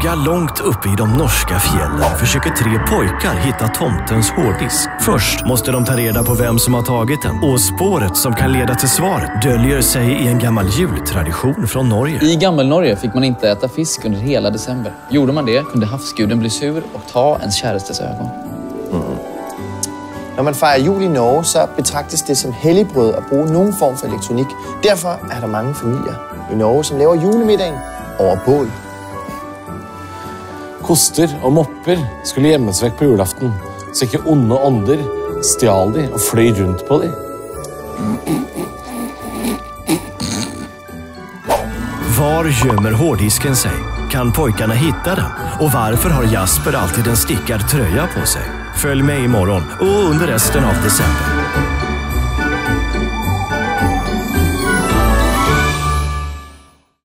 stuga långt uppe i de norska fjällen försöker 3 pojkar hitta tomtens hårddisk. Först måste de ta reda på vem som har tagit den. Och spåret som kan leda till svaret döljer sig i en gammal jultradition från Norge. I gammal Norge fick man inte äta fisk under hela december. Gjorde man det kunde havsguden bli sur och ta ens kärestes ögon. Når man fejrer jul i Norge, så betragtes det som helligbrød at bruge nogen form for elektronik. Derfor er der mange familier i Norge, som laver julemiddagen over bål. Koster og mopper skulle gjemmes vekk på julaften, så ikke onde ånder stjal de og fløy rundt på de. Var gömmer hårddisken sig? Kan pojkarna hitta den? Och varför har Jasper alltid en stickad tröja på sig? Följ med imorgon och under resten av december.